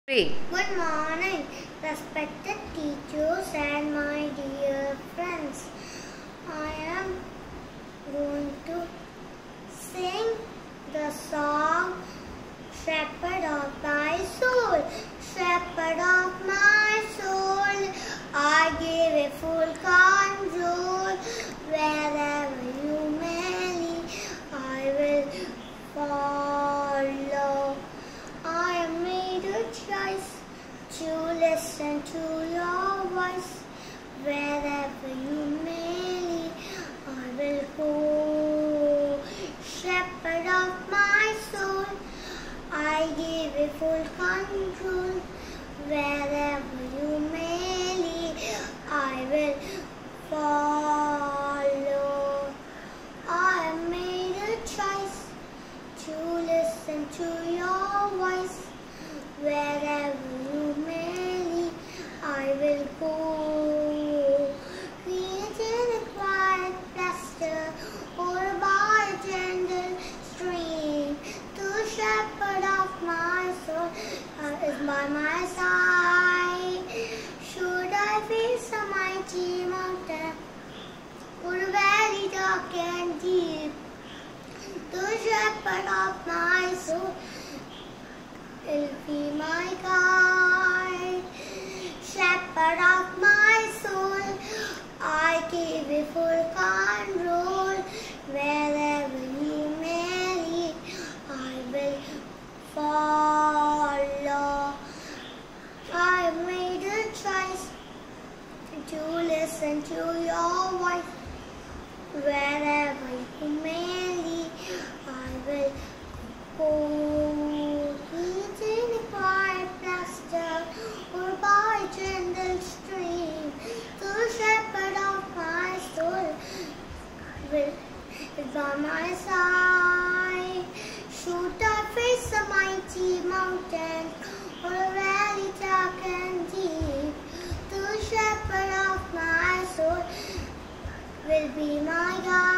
3. Good morning, respected teachers and my dear friends. I am going to sing the song Shepherd of my soul. Shepherd of my soul, I give a full control. Wherever you may lead, I will follow. I have made a choice to listen to your voice. Wherever you may lead, I will go. Shepherd of my soul, I give a full control. Wherever you may lead, I will follow. I have made a choice to listen to your voice. Wherever you may lead, I will go. Created a quiet pasture or by a gentle stream, the shepherd of my soul is by my side. Should I face a mighty mountain or a valley dark and deep, the shepherd of my soul will be my guide. Shepherd of my soul, I give a full control. Wherever you may lead, I will follow. I made a choice to listen to your voice. Wherever you may lead, I will go. In a quiet pasture or by a gentle stream, the shepherd of my soul is by my side. Should I face a mighty mountain or a valley dark and deep, the shepherd of my soul will be my guide.